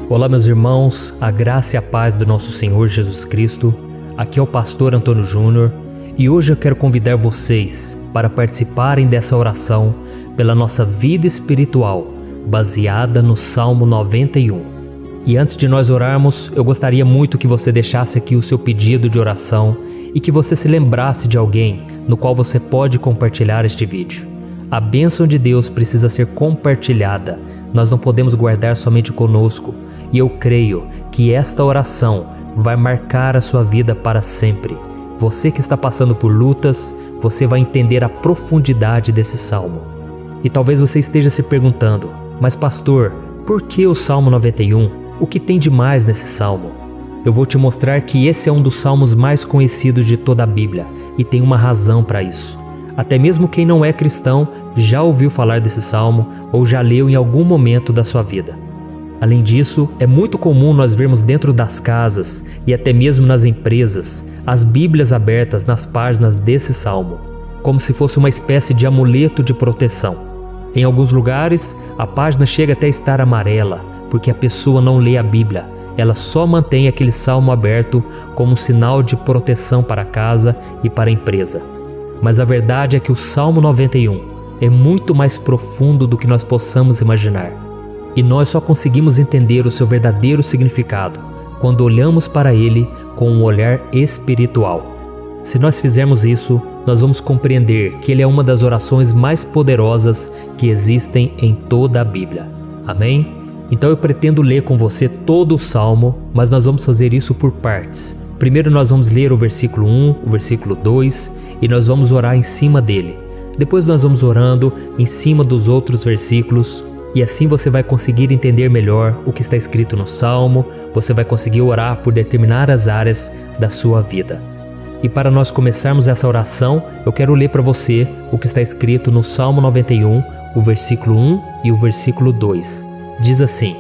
Olá, meus irmãos, a graça e a paz do nosso Senhor Jesus Cristo. Aqui é o pastor Antônio Júnior e hoje eu quero convidar vocês para participarem dessa oração pela nossa vida espiritual, baseada no Salmo 91. E antes de nós orarmos, eu gostaria muito que você deixasse aqui o seu pedido de oração e que você se lembrasse de alguém no qual você pode compartilhar este vídeo. A bênção de Deus precisa ser compartilhada, nós não podemos guardar somente conosco. E eu creio que esta oração vai marcar a sua vida para sempre. Você que está passando por lutas, você vai entender a profundidade desse salmo. E talvez você esteja se perguntando, mas pastor, por que o Salmo 91? O que tem de mais nesse salmo? Eu vou te mostrar que esse é um dos salmos mais conhecidos de toda a Bíblia e tem uma razão para isso. Até mesmo quem não é cristão já ouviu falar desse salmo ou já leu em algum momento da sua vida. Além disso, é muito comum nós vermos dentro das casas e até mesmo nas empresas as Bíblias abertas nas páginas desse salmo, como se fosse uma espécie de amuleto de proteção. Em alguns lugares, a página chega até a estar amarela, porque a pessoa não lê a Bíblia, ela só mantém aquele salmo aberto como um sinal de proteção para a casa e para a empresa. Mas a verdade é que o Salmo 91 é muito mais profundo do que nós possamos imaginar. E nós só conseguimos entender o seu verdadeiro significado quando olhamos para ele com um olhar espiritual. Se nós fizermos isso, nós vamos compreender que ele é uma das orações mais poderosas que existem em toda a Bíblia. Amém? Então eu pretendo ler com você todo o Salmo, mas nós vamos fazer isso por partes. Primeiro nós vamos ler o versículo 1, o versículo 2 e nós vamos orar em cima dele. Depois nós vamos orando em cima dos outros versículos. E assim você vai conseguir entender melhor o que está escrito no Salmo, você vai conseguir orar por determinadas áreas da sua vida. E para nós começarmos essa oração, eu quero ler para você o que está escrito no Salmo 91, o versículo 1 e o versículo 2. Diz assim: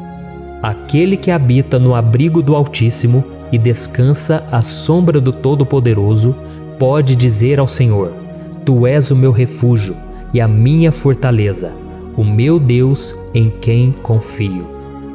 Aquele que habita no abrigo do Altíssimo e descansa à sombra do Todo-Poderoso, pode dizer ao Senhor: Tu és o meu refúgio e a minha fortaleza, o meu Deus em quem confio.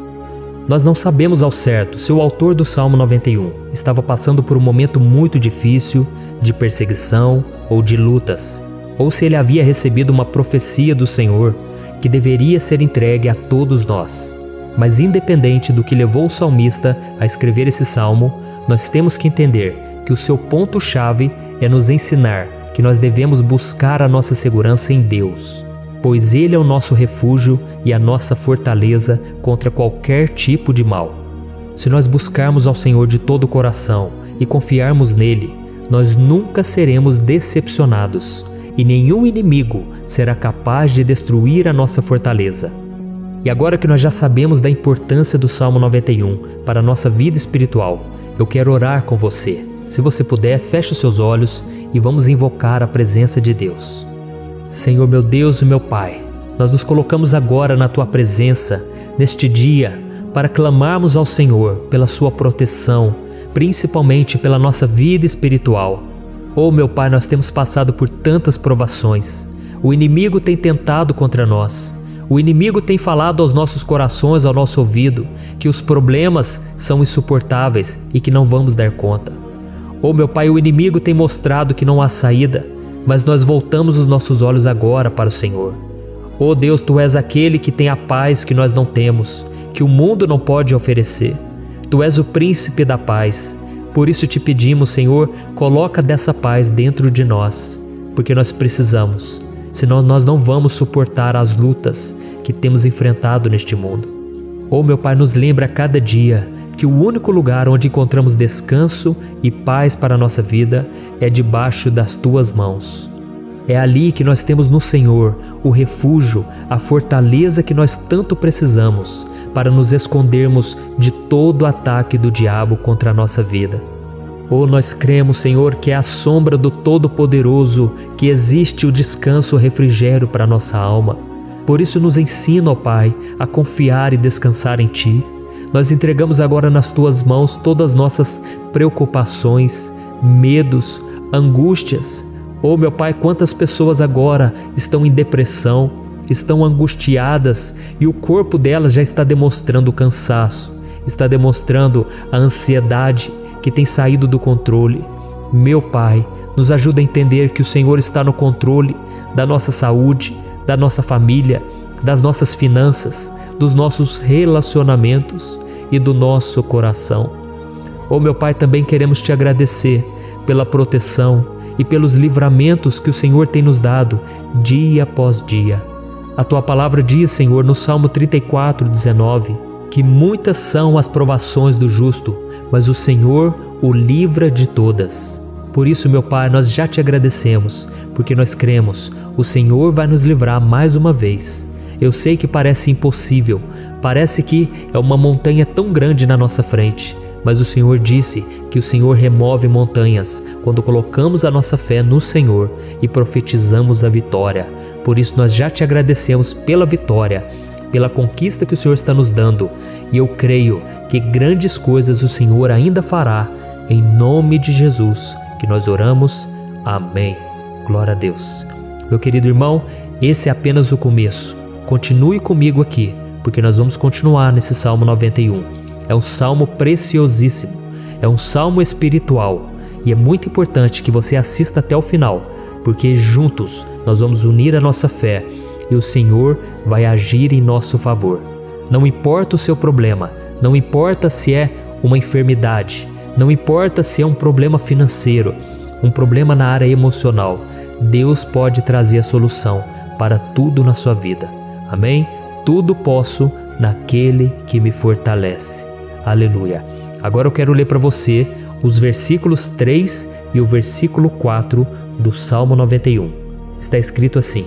Nós não sabemos ao certo se o autor do Salmo 91 estava passando por um momento muito difícil, de perseguição ou de lutas, ou se ele havia recebido uma profecia do Senhor que deveria ser entregue a todos nós. Mas independente do que levou o salmista a escrever esse salmo, nós temos que entender que o seu ponto-chave é nos ensinar que nós devemos buscar a nossa segurança em Deus, pois Ele é o nosso refúgio e a nossa fortaleza contra qualquer tipo de mal. Se nós buscarmos ao Senhor de todo o coração e confiarmos nele, nós nunca seremos decepcionados e nenhum inimigo será capaz de destruir a nossa fortaleza. E agora que nós já sabemos da importância do Salmo 91 para a nossa vida espiritual, eu quero orar com você. Se você puder, feche os seus olhos e vamos invocar a presença de Deus. Senhor meu Deus e meu Pai, nós nos colocamos agora na Tua presença, neste dia, para clamarmos ao Senhor pela Sua proteção, principalmente pela nossa vida espiritual. Oh meu Pai, nós temos passado por tantas provações. O inimigo tem tentado contra nós. O inimigo tem falado aos nossos corações, ao nosso ouvido, que os problemas são insuportáveis e que não vamos dar conta. Oh meu Pai, o inimigo tem mostrado que não há saída, mas nós voltamos os nossos olhos agora para o Senhor. Oh Deus, Tu és aquele que tem a paz que nós não temos, que o mundo não pode oferecer. Tu és o príncipe da paz. Por isso te pedimos, Senhor, coloca dessa paz dentro de nós, porque nós precisamos, senão nós não vamos suportar as lutas que temos enfrentado neste mundo. Oh meu Pai, nos lembra a cada dia que o único lugar onde encontramos descanso e paz para a nossa vida é debaixo das Tuas mãos. É ali que nós temos no Senhor o refúgio, a fortaleza que nós tanto precisamos para nos escondermos de todo ataque do diabo contra a nossa vida. Oh, nós cremos, Senhor, que é à sombra do Todo-Poderoso que existe o descanso, o refrigério para a nossa alma. Por isso nos ensina, ó Pai, a confiar e descansar em Ti. Nós entregamos agora nas Tuas mãos todas as nossas preocupações, medos, angústias. Oh meu Pai, quantas pessoas agora estão em depressão, estão angustiadas e o corpo delas já está demonstrando cansaço, está demonstrando a ansiedade que tem saído do controle. Meu Pai, nos ajuda a entender que o Senhor está no controle da nossa saúde, da nossa família, das nossas finanças, dos nossos relacionamentos e do nosso coração. Oh, meu Pai, também queremos Te agradecer pela proteção e pelos livramentos que o Senhor tem nos dado dia após dia. A Tua palavra diz, Senhor, no Salmo 34:19, que muitas são as provações do justo, mas o Senhor o livra de todas. Por isso, meu Pai, nós já Te agradecemos, porque nós cremos, o Senhor vai nos livrar mais uma vez. Eu sei que parece impossível, parece que é uma montanha tão grande na nossa frente, mas o Senhor disse que o Senhor remove montanhas quando colocamos a nossa fé no Senhor e profetizamos a vitória. Por isso nós já Te agradecemos pela vitória, pela conquista que o Senhor está nos dando, e eu creio que grandes coisas o Senhor ainda fará. Em nome de Jesus que nós oramos. Amém. Glória a Deus. Meu querido irmão, esse é apenas o começo. Continue comigo aqui, porque nós vamos continuar nesse Salmo 91. É um salmo preciosíssimo, é um salmo espiritual, e é muito importante que você assista até o final, porque juntos nós vamos unir a nossa fé e o Senhor vai agir em nosso favor. Não importa o seu problema, não importa se é uma enfermidade, não importa se é um problema financeiro, um problema na área emocional, Deus pode trazer a solução para tudo na sua vida. Amém? Tudo posso naquele que me fortalece. Aleluia. Agora eu quero ler para você os versículos 3 e o versículo 4 do Salmo 91. Está escrito assim: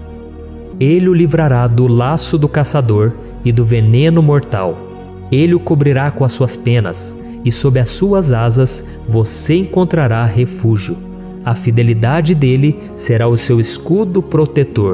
Ele o livrará do laço do caçador e do veneno mortal. Ele o cobrirá com as suas penas, e sob as suas asas você encontrará refúgio. A fidelidade dele será o seu escudo protetor.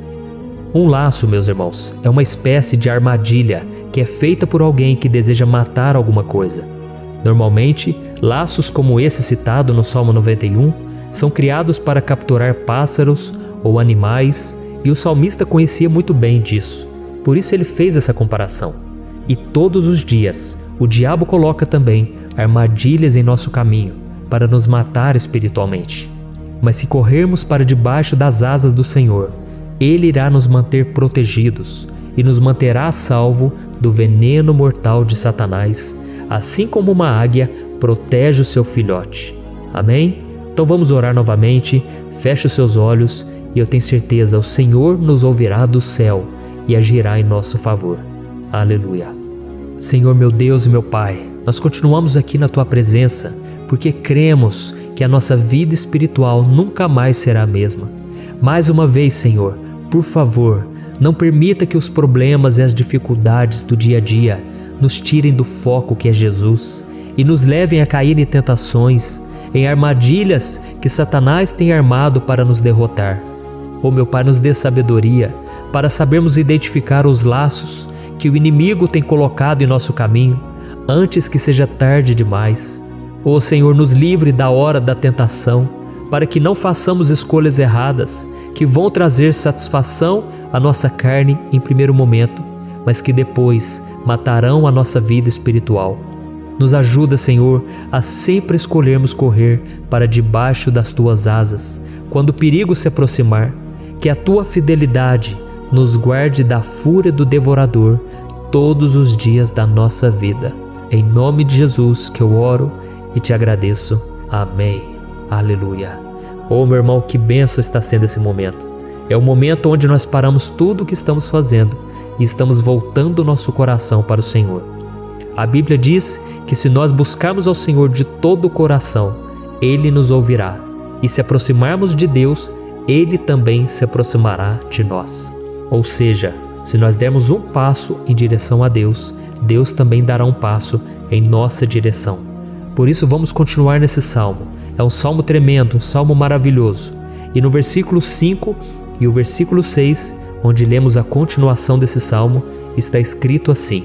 Um laço, meus irmãos, é uma espécie de armadilha que é feita por alguém que deseja matar alguma coisa. Normalmente, laços como esse citado no Salmo 91 são criados para capturar pássaros ou animais, e o salmista conhecia muito bem disso. Por isso ele fez essa comparação. E todos os dias, o diabo coloca também armadilhas em nosso caminho para nos matar espiritualmente. Mas se corrermos para debaixo das asas do Senhor, Ele irá nos manter protegidos e nos manterá a salvo do veneno mortal de Satanás, assim como uma águia protege o seu filhote. Amém? Então vamos orar novamente, feche os seus olhos e eu tenho certeza, o Senhor nos ouvirá do céu e agirá em nosso favor. Aleluia. Senhor, meu Deus e meu Pai, nós continuamos aqui na Tua presença porque cremos que a nossa vida espiritual nunca mais será a mesma. Mais uma vez, Senhor, por favor, não permita que os problemas e as dificuldades do dia a dia nos tirem do foco que é Jesus e nos levem a cair em tentações, em armadilhas que Satanás tem armado para nos derrotar. Oh, meu Pai, nos dê sabedoria para sabermos identificar os laços que o inimigo tem colocado em nosso caminho antes que seja tarde demais. Oh, Senhor, nos livre da hora da tentação, para que não façamos escolhas erradas que vão trazer satisfação à nossa carne em primeiro momento, mas que depois matarão a nossa vida espiritual. Nos ajuda, Senhor, a sempre escolhermos correr para debaixo das Tuas asas, quando o perigo se aproximar. Que a Tua fidelidade nos guarde da fúria do devorador todos os dias da nossa vida. Em nome de Jesus que eu oro e te agradeço. Amém. Aleluia. Oh, meu irmão, que bênção está sendo esse momento. É o momento onde nós paramos tudo o que estamos fazendo e estamos voltando o nosso coração para o Senhor. A Bíblia diz que se nós buscarmos ao Senhor de todo o coração, Ele nos ouvirá. E se aproximarmos de Deus, Ele também se aproximará de nós. Ou seja, se nós dermos um passo em direção a Deus, Deus também dará um passo em nossa direção. Por isso vamos continuar nesse salmo. É um salmo tremendo, um salmo maravilhoso. E no versículo 5 e o versículo 6, onde lemos a continuação desse salmo, está escrito assim: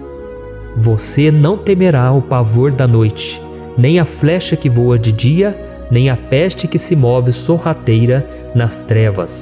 Você não temerá o pavor da noite, nem a flecha que voa de dia, nem a peste que se move sorrateira nas trevas.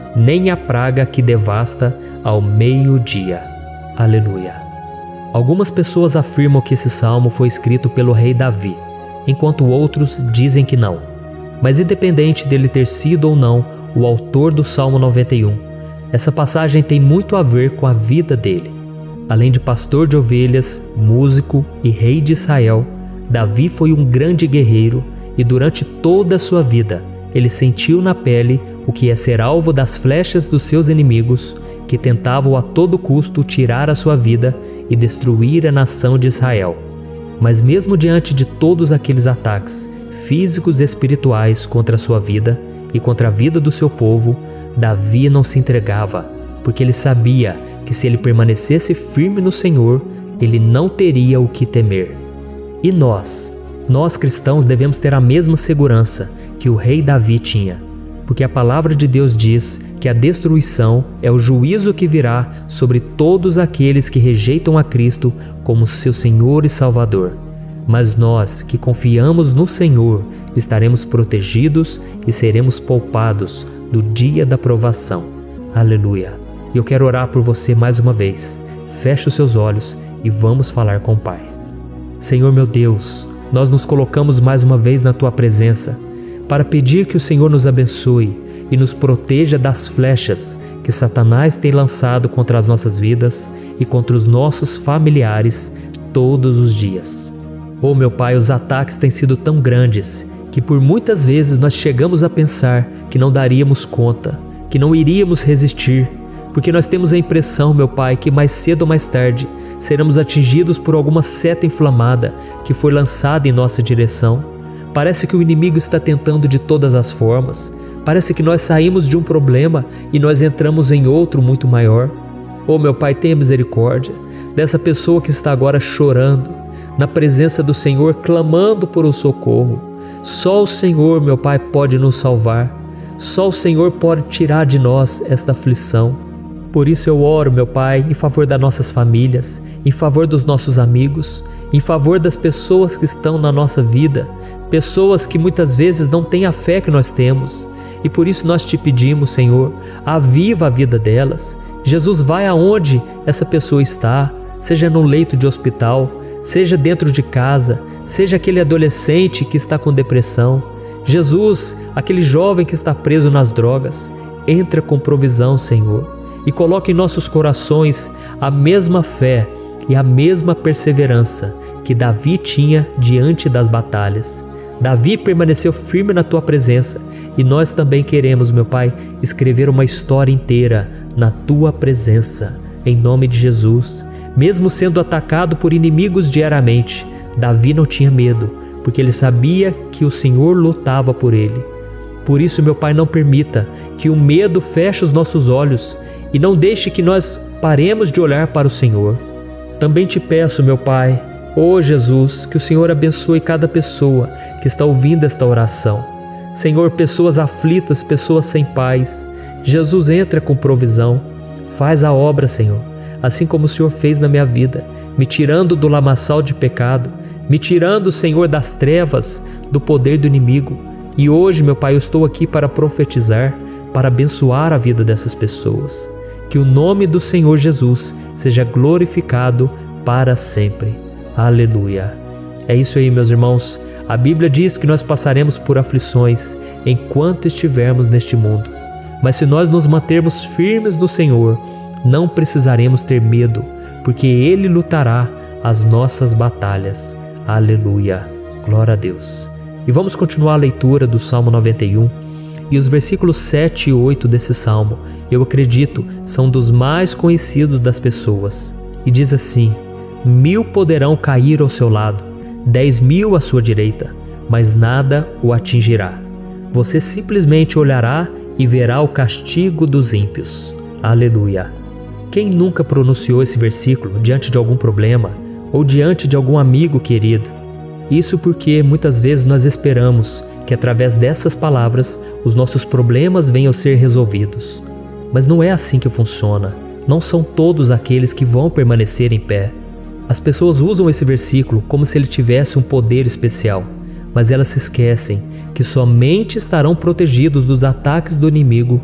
nem a praga que devasta ao meio-dia. Aleluia. Algumas pessoas afirmam que esse salmo foi escrito pelo rei Davi, enquanto outros dizem que não. Mas independente dele ter sido ou não o autor do Salmo 91, essa passagem tem muito a ver com a vida dele. Além de pastor de ovelhas, músico e rei de Israel, Davi foi um grande guerreiro e durante toda a sua vida ele sentiu na pele o que é ser alvo das flechas dos seus inimigos, que tentavam a todo custo tirar a sua vida e destruir a nação de Israel. Mas mesmo diante de todos aqueles ataques físicos e espirituais contra a sua vida e contra a vida do seu povo, Davi não se entregava, porque ele sabia que se ele permanecesse firme no Senhor, ele não teria o que temer. E nós cristãos devemos ter a mesma segurança que o rei Davi tinha, porque a palavra de Deus diz que a destruição é o juízo que virá sobre todos aqueles que rejeitam a Cristo como seu Senhor e Salvador. Mas nós que confiamos no Senhor estaremos protegidos e seremos poupados do dia da provação. Aleluia! E eu quero orar por você mais uma vez. Feche os seus olhos e vamos falar com o Pai. Senhor meu Deus, nós nos colocamos mais uma vez na Tua presença para pedir que o Senhor nos abençoe e nos proteja das flechas que Satanás tem lançado contra as nossas vidas e contra os nossos familiares todos os dias. Oh meu Pai, os ataques têm sido tão grandes que por muitas vezes nós chegamos a pensar que não daríamos conta, que não iríamos resistir, porque nós temos a impressão, meu Pai, que mais cedo ou mais tarde seremos atingidos por alguma seta inflamada que foi lançada em nossa direção. Parece que o inimigo está tentando de todas as formas. Parece que nós saímos de um problema e nós entramos em outro muito maior. Oh meu Pai, tenha misericórdia dessa pessoa que está agora chorando, na presença do Senhor, clamando por um socorro. Só o Senhor, meu Pai, pode nos salvar. Só o Senhor pode tirar de nós esta aflição. Por isso eu oro, meu Pai, em favor das nossas famílias, em favor dos nossos amigos, em favor das pessoas que estão na nossa vida, pessoas que muitas vezes não têm a fé que nós temos. E por isso nós te pedimos, Senhor, aviva a vida delas. Jesus, vai aonde essa pessoa está, seja no leito de hospital, seja dentro de casa, seja aquele adolescente que está com depressão. Jesus, aquele jovem que está preso nas drogas, entra com provisão, Senhor, e coloca em nossos corações a mesma fé e a mesma perseverança que Davi tinha diante das batalhas. Davi permaneceu firme na Tua presença e nós também queremos, meu Pai, escrever uma história inteira na Tua presença, em nome de Jesus. Mesmo sendo atacado por inimigos diariamente, Davi não tinha medo, porque ele sabia que o Senhor lutava por ele. Por isso, meu Pai, não permita que o medo feche os nossos olhos e não deixe que nós paremos de olhar para o Senhor. Também te peço, meu Pai, ó Jesus, que o Senhor abençoe cada pessoa que está ouvindo esta oração. Senhor, pessoas aflitas, pessoas sem paz. Jesus, entra com provisão. Faz a obra, Senhor, assim como o Senhor fez na minha vida, me tirando do lamaçal de pecado, me tirando, Senhor, das trevas, do poder do inimigo. E hoje, meu Pai, eu estou aqui para profetizar, para abençoar a vida dessas pessoas. Que o nome do Senhor Jesus seja glorificado para sempre. Aleluia. É isso aí, meus irmãos. A Bíblia diz que nós passaremos por aflições enquanto estivermos neste mundo. Mas se nós nos mantermos firmes no Senhor, não precisaremos ter medo, porque Ele lutará as nossas batalhas. Aleluia. Glória a Deus. E vamos continuar a leitura do Salmo 91. E os versículos 7 e 8 desse salmo, eu acredito, são dos mais conhecidos das pessoas. E diz assim: 1000 poderão cair ao seu lado, 10.000 à sua direita, mas nada o atingirá. Você simplesmente olhará e verá o castigo dos ímpios. Aleluia. Quem nunca pronunciou esse versículo diante de algum problema ou diante de algum amigo querido? Isso porque muitas vezes nós esperamos que através dessas palavras os nossos problemas venham a ser resolvidos. Mas não é assim que funciona. Não são todos aqueles que vão permanecer em pé. As pessoas usam esse versículo como se ele tivesse um poder especial, mas elas se esquecem que somente estarão protegidos dos ataques do inimigo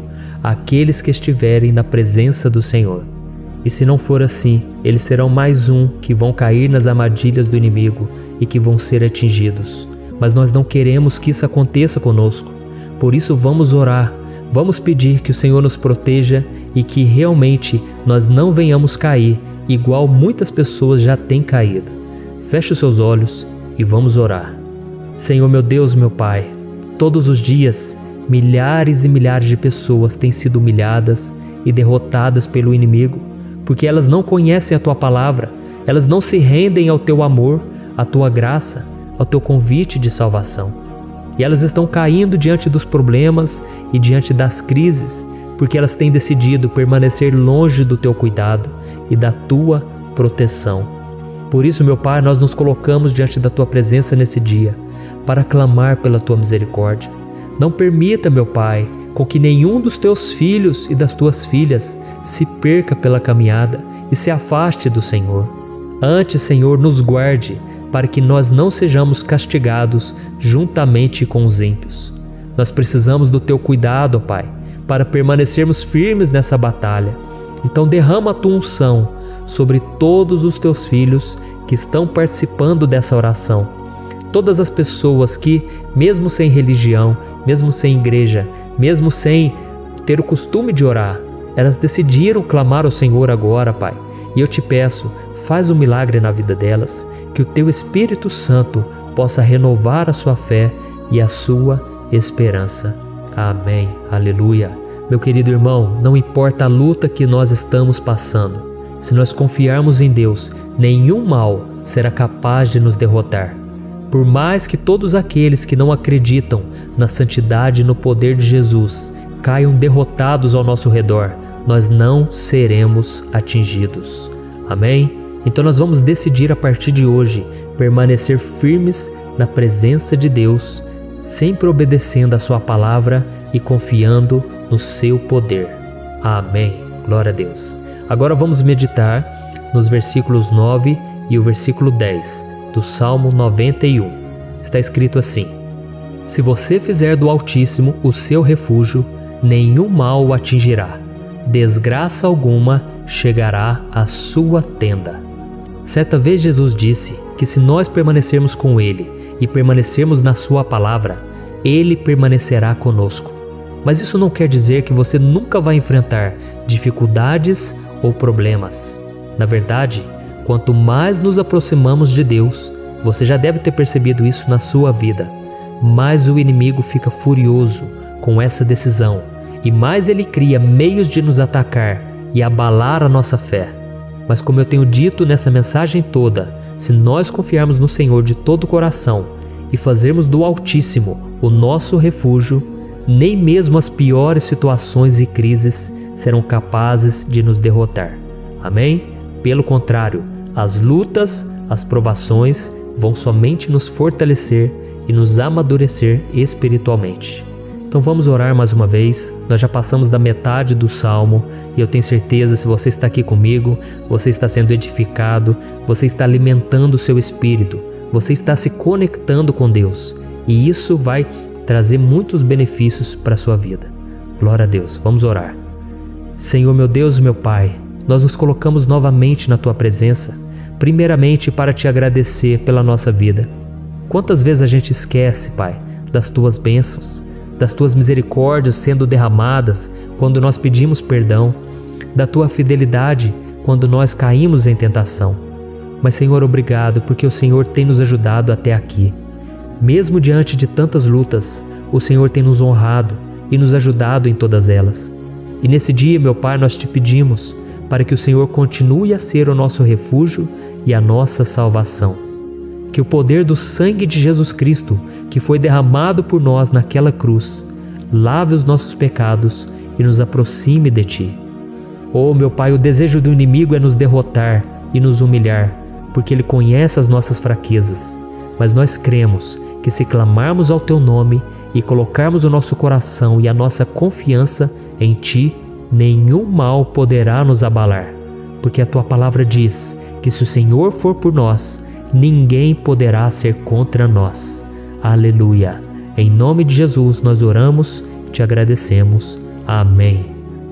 àqueles que estiverem na presença do Senhor. E se não for assim, eles serão mais um que vão cair nas armadilhas do inimigo e que vão ser atingidos. Mas nós não queremos que isso aconteça conosco. Por isso vamos orar, vamos pedir que o Senhor nos proteja e que realmente nós não venhamos cair igual muitas pessoas já têm caído. Feche os seus olhos e vamos orar. Senhor meu Deus, meu Pai, todos os dias milhares e milhares de pessoas têm sido humilhadas e derrotadas pelo inimigo, porque elas não conhecem a Tua palavra, elas não se rendem ao Teu amor, à Tua graça, ao Teu convite de salvação. E elas estão caindo diante dos problemas e diante das crises, porque elas têm decidido permanecer longe do Teu cuidado e da Tua proteção. Por isso, meu Pai, nós nos colocamos diante da Tua presença nesse dia, para clamar pela Tua misericórdia. Não permita, meu Pai, com que nenhum dos Teus filhos e das Tuas filhas se perca pela caminhada e se afaste do Senhor. Antes, Senhor, nos guarde, para que nós não sejamos castigados juntamente com os ímpios. Nós precisamos do Teu cuidado, ó Pai, para permanecermos firmes nessa batalha. Então derrama a Tua unção sobre todos os Teus filhos que estão participando dessa oração. Todas as pessoas que, mesmo sem religião, mesmo sem igreja, mesmo sem ter o costume de orar, elas decidiram clamar ao Senhor agora, Pai. E eu te peço, faz um milagre na vida delas, que o Teu Espírito Santo possa renovar a sua fé e a sua esperança. Amém. Aleluia. Meu querido irmão, não importa a luta que nós estamos passando, se nós confiarmos em Deus, nenhum mal será capaz de nos derrotar. Por mais que todos aqueles que não acreditam na santidade e no poder de Jesus caiam derrotados ao nosso redor, nós não seremos atingidos. Amém? Então nós vamos decidir a partir de hoje permanecer firmes na presença de Deus, sempre obedecendo a Sua palavra e confiando no Seu poder. Amém. Glória a Deus. Agora vamos meditar nos versículos 9 e o versículo 10 do Salmo 91. Está escrito assim: Se você fizer do Altíssimo o seu refúgio, nenhum mal o atingirá, desgraça alguma chegará à sua tenda. Certa vez Jesus disse que se nós permanecermos com Ele e permanecermos na Sua palavra, Ele permanecerá conosco. Mas isso não quer dizer que você nunca vai enfrentar dificuldades ou problemas. Na verdade, quanto mais nos aproximamos de Deus, você já deve ter percebido isso na sua vida, mais o inimigo fica furioso com essa decisão e mais ele cria meios de nos atacar e abalar a nossa fé. Mas como eu tenho dito nessa mensagem toda, se nós confiarmos no Senhor de todo o coração e fazermos do Altíssimo o nosso refúgio, nem mesmo as piores situações e crises serão capazes de nos derrotar. Amém? Pelo contrário, as lutas, as provações vão somente nos fortalecer e nos amadurecer espiritualmente. Então vamos orar mais uma vez. Nós já passamos da metade do Salmo e eu tenho certeza, se você está aqui comigo, você está sendo edificado, você está alimentando o seu espírito, você está se conectando com Deus e isso vai trazer muitos benefícios para a sua vida. Glória a Deus. Vamos orar. Senhor meu Deus e meu Pai, nós nos colocamos novamente na Tua presença, primeiramente para Te agradecer pela nossa vida. Quantas vezes a gente esquece, Pai, das Tuas bênçãos, das Tuas misericórdias sendo derramadas quando nós pedimos perdão, da Tua fidelidade quando nós caímos em tentação. Mas, Senhor, obrigado, porque o Senhor tem nos ajudado até aqui. Mesmo diante de tantas lutas, o Senhor tem nos honrado e nos ajudado em todas elas. E nesse dia, meu Pai, nós Te pedimos para que o Senhor continue a ser o nosso refúgio e a nossa salvação. Que o poder do sangue de Jesus Cristo, que foi derramado por nós naquela cruz, lave os nossos pecados e nos aproxime de Ti. Oh, meu Pai, o desejo do inimigo é nos derrotar e nos humilhar, porque ele conhece as nossas fraquezas. Mas nós cremos que se clamarmos ao Teu nome e colocarmos o nosso coração e a nossa confiança em Ti, nenhum mal poderá nos abalar, porque a Tua palavra diz que se o Senhor for por nós, ninguém poderá ser contra nós. Aleluia! Em nome de Jesus nós oramos e Te agradecemos. Amém.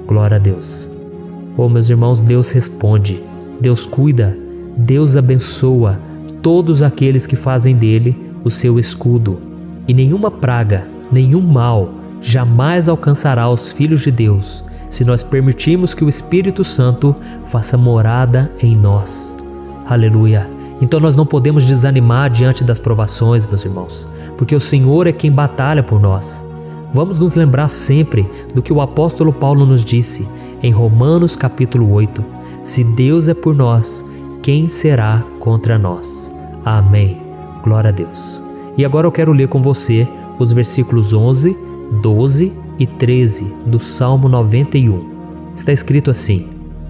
Glória a Deus. Oh, meus irmãos, Deus responde, Deus cuida, Deus abençoa todos aqueles que fazem dele o seu escudo. E nenhuma praga, nenhum mal jamais alcançará os filhos de Deus, se nós permitirmos que o Espírito Santo faça morada em nós. Aleluia! Então nós não podemos desanimar diante das provações, meus irmãos, porque o Senhor é quem batalha por nós. Vamos nos lembrar sempre do que o apóstolo Paulo nos disse em Romanos capítulo 8. Se Deus é por nós, quem será contra nós? Amém. Glória a Deus. E agora eu quero ler com você os versículos 11, 12 e 13 do Salmo 91. Está escrito assim: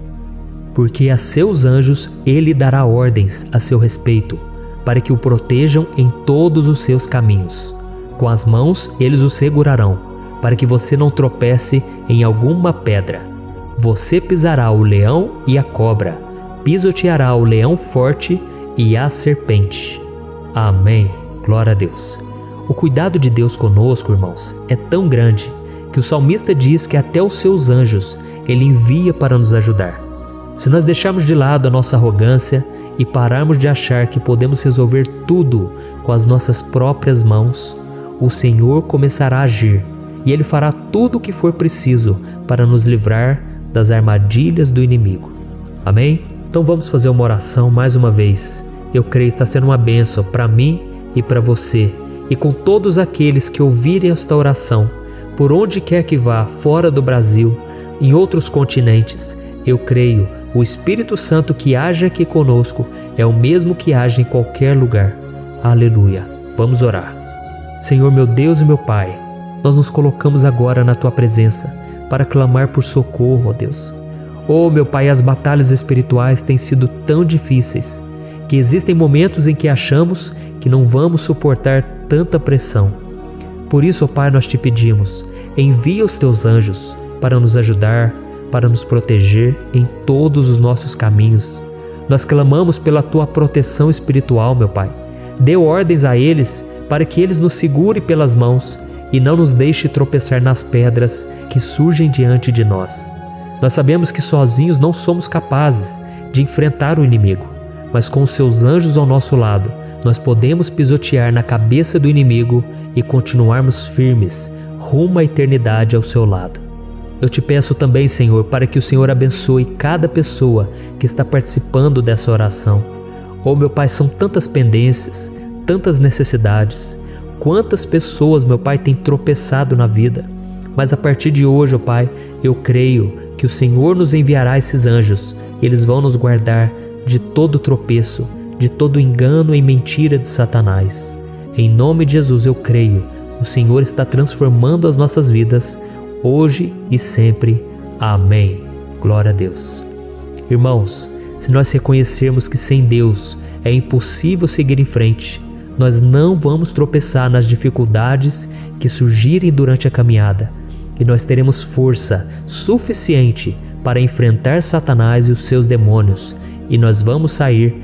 porque a seus anjos ele dará ordens a seu respeito, para que o protejam em todos os seus caminhos. Com as mãos eles o segurarão, para que você não tropece em alguma pedra. Você pisará o leão e a cobra, pisoteará o leão forte e a serpente. Amém. Glória a Deus. O cuidado de Deus conosco, irmãos, é tão grande que o salmista diz que até os seus anjos ele envia para nos ajudar. Se nós deixarmos de lado a nossa arrogância e pararmos de achar que podemos resolver tudo com as nossas próprias mãos, o Senhor começará a agir e Ele fará tudo o que for preciso para nos livrar das armadilhas do inimigo. Amém? Então vamos fazer uma oração mais uma vez. Eu creio que está sendo uma bênção para mim e para você, e com todos aqueles que ouvirem esta oração, por onde quer que vá, fora do Brasil, em outros continentes. Eu creio, o Espírito Santo que age aqui conosco é o mesmo que age em qualquer lugar. Aleluia. Vamos orar. Senhor, meu Deus e meu Pai, nós nos colocamos agora na Tua presença para clamar por socorro, ó Deus. Oh, meu Pai, as batalhas espirituais têm sido tão difíceis que existem momentos em que achamos que não vamos suportar tanta pressão. Por isso, ó Pai, nós te pedimos, envia os Teus anjos para nos ajudar, para nos proteger em todos os nossos caminhos. Nós clamamos pela Tua proteção espiritual, meu Pai. Dê ordens a eles para que eles nos segurem pelas mãos e não nos deixe tropeçar nas pedras que surgem diante de nós. Nós sabemos que sozinhos não somos capazes de enfrentar o inimigo, mas com os Seus anjos ao nosso lado, nós podemos pisotear na cabeça do inimigo e continuarmos firmes rumo à eternidade ao Seu lado. Eu te peço também, Senhor, para que o Senhor abençoe cada pessoa que está participando dessa oração. Oh, meu Pai, são tantas pendências, tantas necessidades. Quantas pessoas, meu Pai, têm tropeçado na vida. Mas a partir de hoje, ó Pai, eu creio que o Senhor nos enviará esses anjos e eles vão nos guardar de todo tropeço, de todo engano e mentira de Satanás. Em nome de Jesus eu creio, o Senhor está transformando as nossas vidas, hoje e sempre. Amém. Glória a Deus. Irmãos, se nós reconhecermos que sem Deus é impossível seguir em frente, nós não vamos tropeçar nas dificuldades que surgirem durante a caminhada, e nós teremos força suficiente para enfrentar Satanás e os seus demônios, e nós vamos sair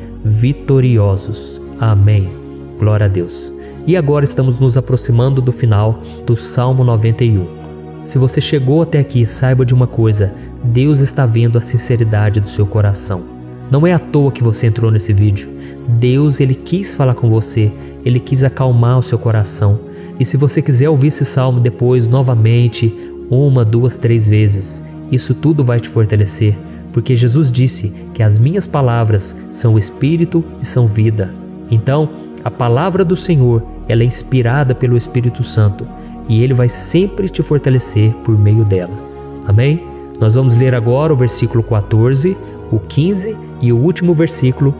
vitoriosos. Amém. Glória a Deus. E agora estamos nos aproximando do final do Salmo 91. Se você chegou até aqui, saiba de uma coisa: Deus está vendo a sinceridade do seu coração. Não é à toa que você entrou nesse vídeo. Deus, Ele quis falar com você, Ele quis acalmar o seu coração. E se você quiser ouvir esse salmo depois, novamente, 1, 2, 3 vezes, isso tudo vai te fortalecer, porque Jesus disse que as minhas palavras são espírito e são vida. Então, a palavra do Senhor, ela é inspirada pelo Espírito Santo, e Ele vai sempre te fortalecer por meio dela. Amém? Nós vamos ler agora o versículo 14, o 15 e o último versículo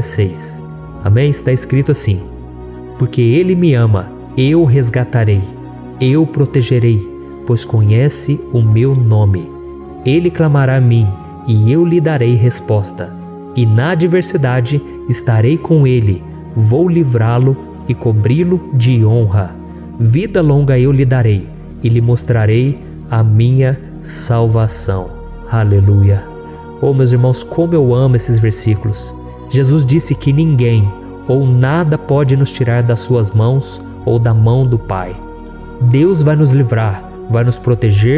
16. Amém? Está escrito assim: porque Ele me ama, eu o resgatarei, eu o protegerei, pois conhece o meu nome. Ele clamará a mim, e eu lhe darei resposta. E na adversidade estarei com ele, vou livrá-lo e cobri-lo de honra. Vida longa eu lhe darei, e lhe mostrarei a minha salvação. Aleluia. Oh, meus irmãos, como eu amo esses versículos. Jesus disse que ninguém ou nada pode nos tirar das suas mãos ou da mão do Pai. Deus vai nos livrar, vai nos proteger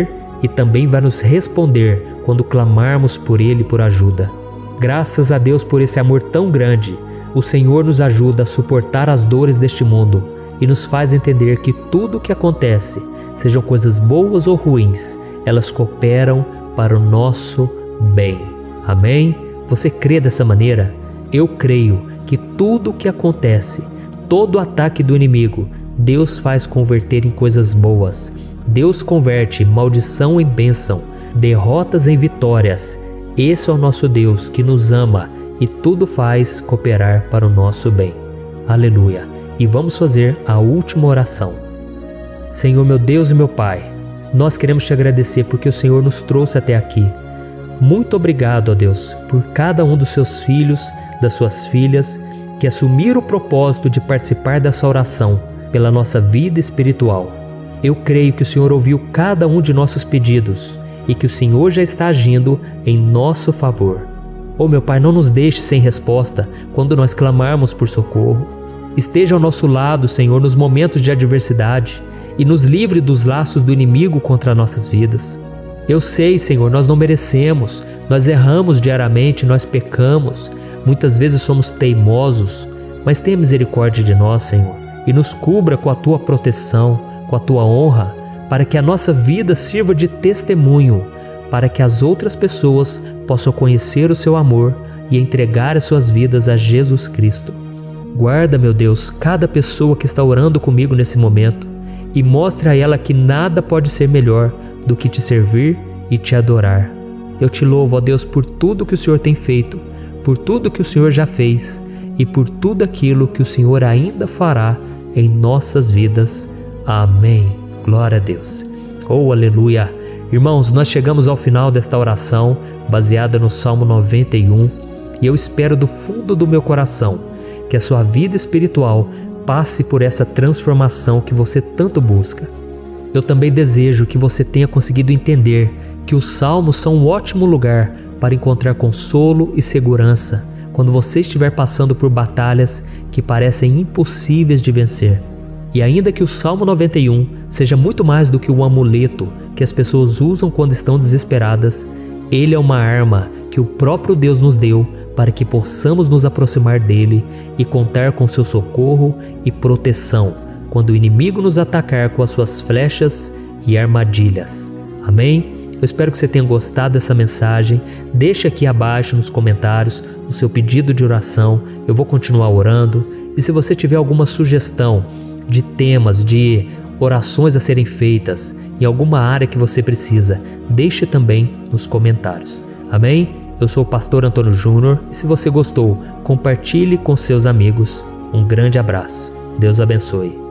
e também vai nos responder quando clamarmos por Ele por ajuda. Graças a Deus por esse amor tão grande, o Senhor nos ajuda a suportar as dores deste mundo e nos faz entender que tudo o que acontece, sejam coisas boas ou ruins, elas cooperam para o nosso bem. Amém? Você crê dessa maneira? Eu creio que tudo o que acontece, todo ataque do inimigo, Deus faz converter em coisas boas. Deus converte maldição em bênção, derrotas em vitórias. Esse é o nosso Deus que nos ama e tudo faz cooperar para o nosso bem. Aleluia! E vamos fazer a última oração. Senhor, meu Deus e meu Pai, nós queremos te agradecer porque o Senhor nos trouxe até aqui. Muito obrigado, ó Deus, por cada um dos seus filhos, das suas filhas, que assumiram o propósito de participar dessa oração pela nossa vida espiritual. Eu creio que o Senhor ouviu cada um de nossos pedidos e que o Senhor já está agindo em nosso favor. Oh meu Pai, não nos deixe sem resposta quando nós clamarmos por socorro. Esteja ao nosso lado, Senhor, nos momentos de adversidade e nos livre dos laços do inimigo contra nossas vidas. Eu sei, Senhor, nós não merecemos, nós erramos diariamente, nós pecamos, muitas vezes somos teimosos, mas tenha misericórdia de nós, Senhor, e nos cubra com a Tua proteção, com a Tua honra, para que a nossa vida sirva de testemunho, para que as outras pessoas possam conhecer o Seu amor e entregar as suas vidas a Jesus Cristo. Guarda, meu Deus, cada pessoa que está orando comigo nesse momento e mostre a ela que nada pode ser melhor do que te servir e te adorar. Eu te louvo, ó Deus, por tudo que o Senhor tem feito, por tudo que o Senhor já fez e por tudo aquilo que o Senhor ainda fará em nossas vidas. Amém. Glória a Deus. Oh, aleluia. Irmãos, nós chegamos ao final desta oração baseada no Salmo 91 e eu espero do fundo do meu coração que a sua vida espiritual passe por essa transformação que você tanto busca. Eu também desejo que você tenha conseguido entender que os salmos são um ótimo lugar para encontrar consolo e segurança quando você estiver passando por batalhas que parecem impossíveis de vencer. E ainda que o Salmo 91 seja muito mais do que um amuleto que as pessoas usam quando estão desesperadas, ele é uma arma que o próprio Deus nos deu para que possamos nos aproximar dele e contar com seu socorro e proteção quando o inimigo nos atacar com as suas flechas e armadilhas. Amém? Eu espero que você tenha gostado dessa mensagem. Deixe aqui abaixo nos comentários o seu pedido de oração. Eu vou continuar orando. E se você tiver alguma sugestão de temas, de orações a serem feitas em alguma área que você precisa, deixe também nos comentários. Amém? Eu sou o pastor Antônio Júnior e se você gostou, compartilhe com seus amigos. Um grande abraço. Deus abençoe.